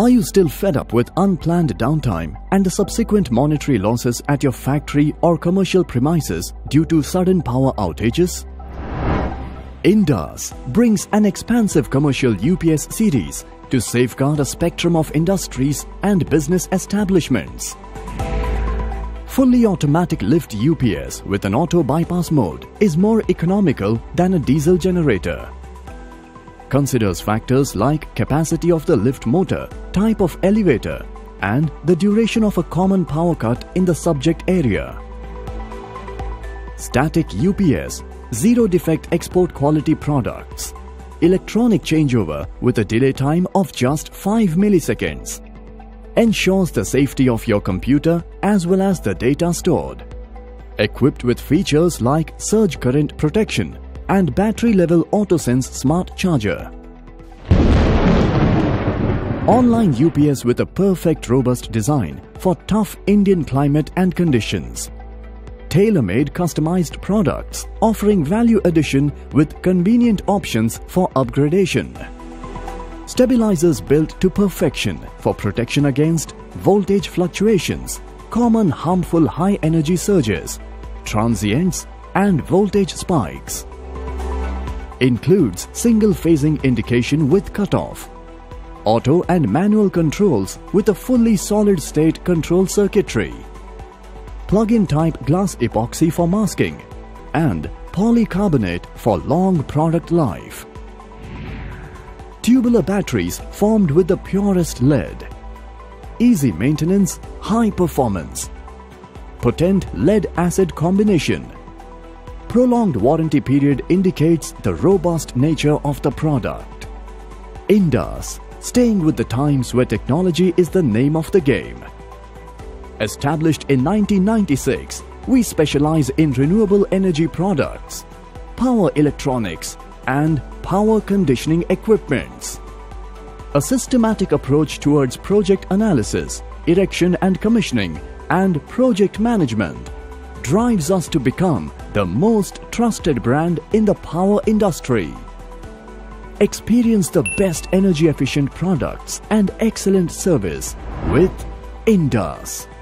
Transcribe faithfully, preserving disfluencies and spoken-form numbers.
Are you still fed up with unplanned downtime and the subsequent monetary losses at your factory or commercial premises due to sudden power outages? Indus brings an expansive commercial U P S series to safeguard a spectrum of industries and business establishments. Fully automatic lift U P S with an auto bypass mode is more economical than a diesel generator. Considers factors like capacity of the lift motor, type of elevator, and the duration of a common power cut in the subject area. Static U P S, zero defect export quality products. Electronic changeover with a delay time of just five milliseconds. Ensures the safety of your computer as well as the data stored. Equipped with features like surge current protection and battery level AutoSense smart charger. Online U P S with a perfect robust design for tough Indian climate and conditions. Tailor-made customized products offering value addition with convenient options for upgradation. Stabilizers built to perfection for protection against voltage fluctuations, common harmful high energy surges, transients and voltage spikes. Includes single phasing indication with cutoff. Auto and manual controls with a fully solid state control circuitry. Plug-in type glass epoxy for masking and polycarbonate for long product life. Tubular batteries formed with the purest lead. Easy maintenance, high performance. Potent lead-acid combination. Prolonged warranty period indicates the robust nature of the product. Indus, staying with the times where technology is the name of the game. Established in nineteen ninety-six, we specialize in renewable energy products, power electronics, and power conditioning equipments. A systematic approach towards project analysis, erection and commissioning, and project management drives us to become the most trusted brand in the power industry. Experience the best energy efficient products and excellent service with Indus.